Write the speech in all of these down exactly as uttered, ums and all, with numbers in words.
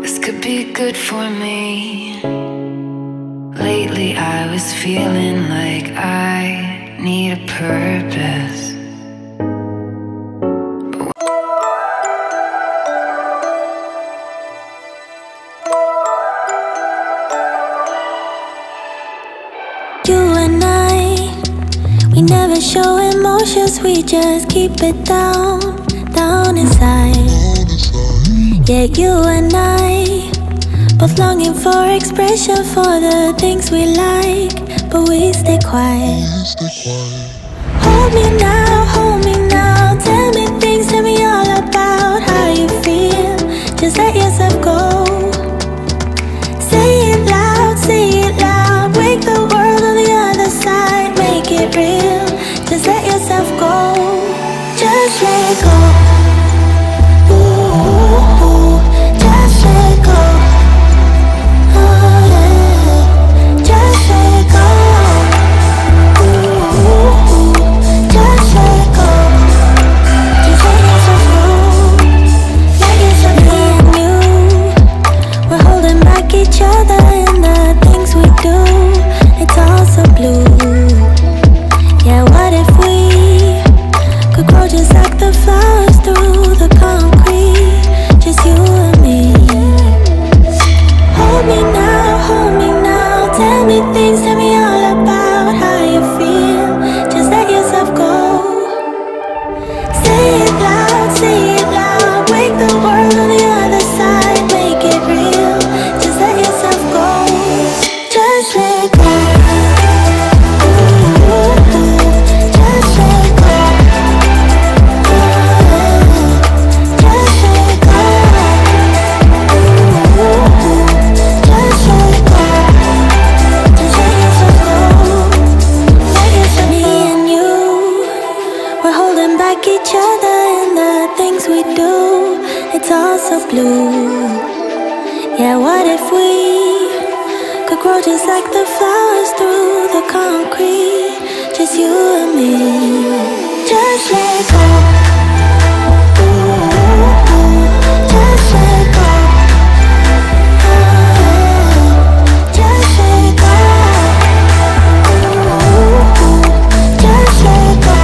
This could be good for me. Lately I was feeling like I need a purpose. You and I, we never show emotions, we just keep it down, down inside. Yeah, you and I, both longing for expression for the things we like, but we stay quiet. Hold me now, hold me now, tell me things, tell me all about how you feel. Just let yourself go. Say it loud, say it loud, wake the world on the other side, make it real. Just let yourself go, just let go. Ooh, just let go. Oh yeah, just let go. Ooh, just let go. Just let yourself go. Let yourself go. Me and you, we're holding back each other in the things we do. It's all so blue. Yeah, what if we could grow just like the flowers through the concrete? Just you and me. Hold me now, hold me now, tell me things, tell me all about how you feel. Just let yourself go. Say it loud, say it loud, wake the world on the other side, make it real. Just let yourself go, just let go. Each other and the things we do, it's all so blue. Yeah, what if we could grow just like the flowers through the concrete? Just you and me. Just let go. Ooh, just let go. Oh, just let go. Ooh, just let go.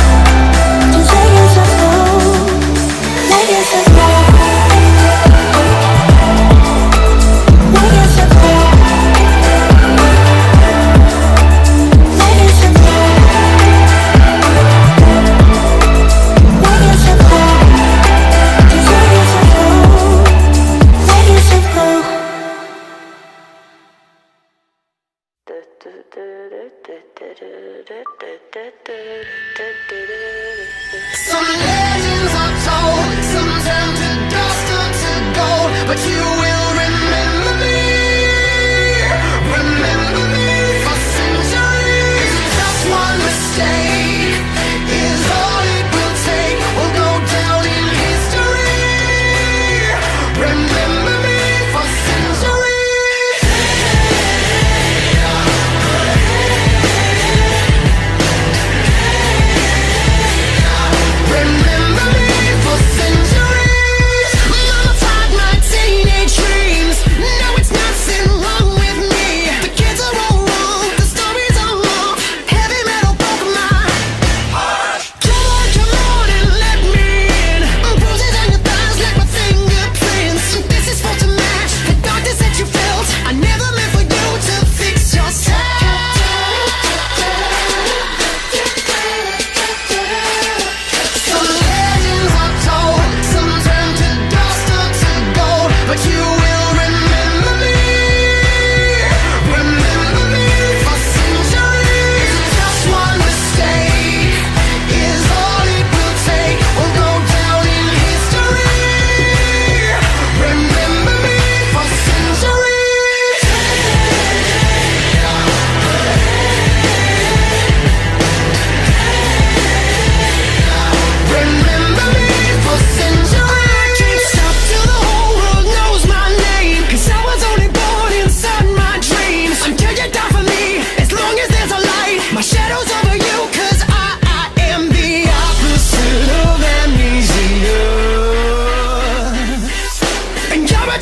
Some legends are told, some turn to dust or to gold, but you will remember me, remember me for centuries. Just one mistake is all it will take. We'll go down in history. Remember me for centuries. Remember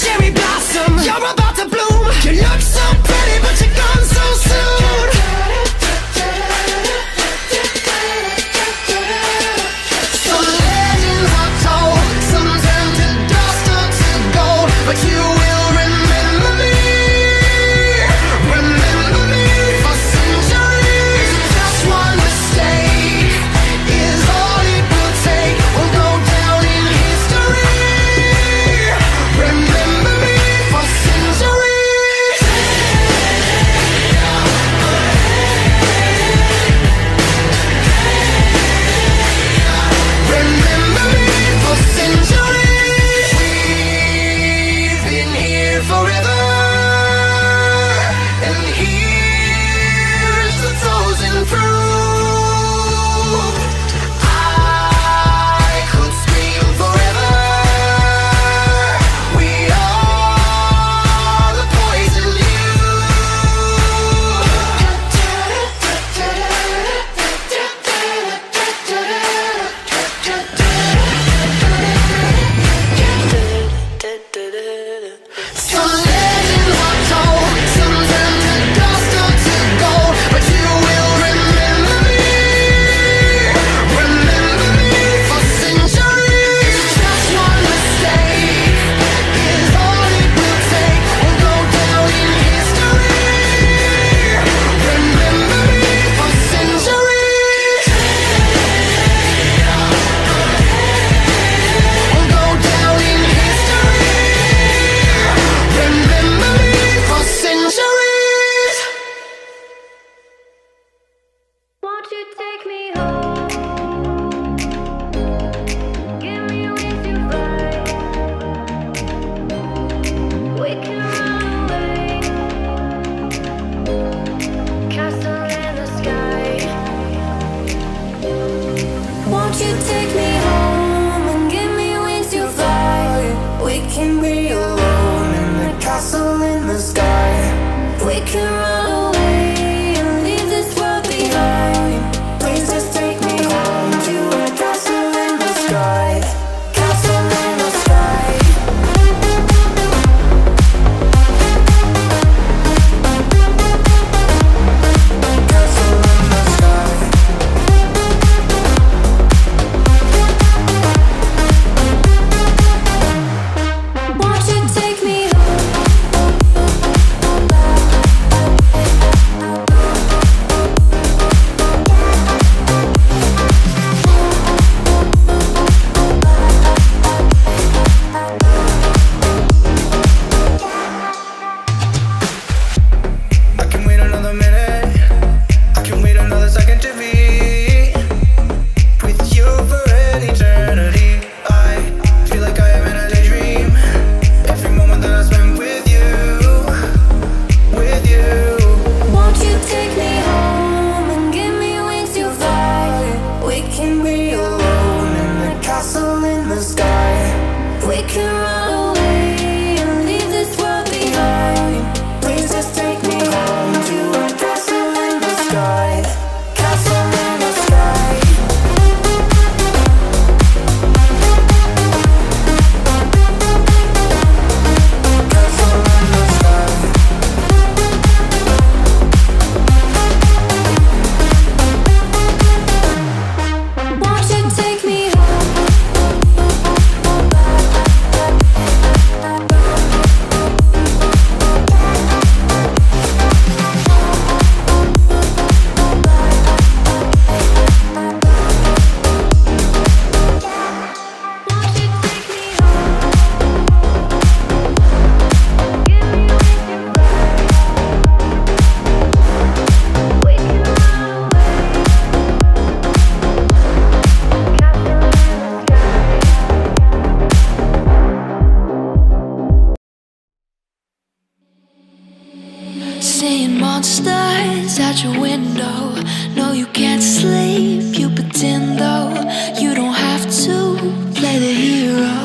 cherry blossom. You're about to bloom. You look so pretty, but you're gone so soon. Some legends are told, some turn to dust or to gold, but you will remember me. Remember me for centuries. Just one mistake is all it will take. We'll go down in history. Remember me for centuries. Remember me for centuries. We've been here forever, and here's the frozen proof. I could scream forever. We are the poison Some legends are told, some turn to dust or to gold, but you will remember me. Remember me for centuries. Just one mistake is all it will take. We'll go down in history. Remember me for centuries. We'll go down in history. Remember me for centuries. Won't you take me home? Give me wings to fly. We can run away. Castle in the sky. Won't you take me home and give me wings to fly? We can be alone in the castle in the sky. We can run away and leave this world behind. Please just take me home to a castle in the sky. Castle in the sky. Castle in the sky. Won't you take me home? I can wait another minute. I can wait another second to be with you for an eternity. I feel like I am in a daydream. Every moment that I spend with you, with you. Won't you take me home and give me wings to fly? We can be alone in the castle in the sky. We can run away and leave this world behind. Please just take me home to a castle in the sky. Castle in the sky. Castle in the sky. Won't you take me home? Seeing monsters out your window. No, you can't sleep, you pretend though. You don't have to play the hero.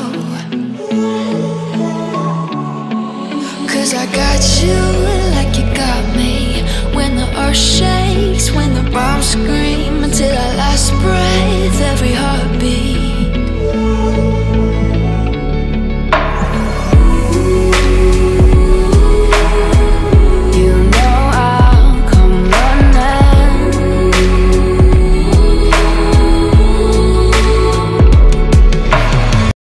Cause I got you like you got me. When the earth shakes, when the bombs scream, until our last breath, every heartbeat.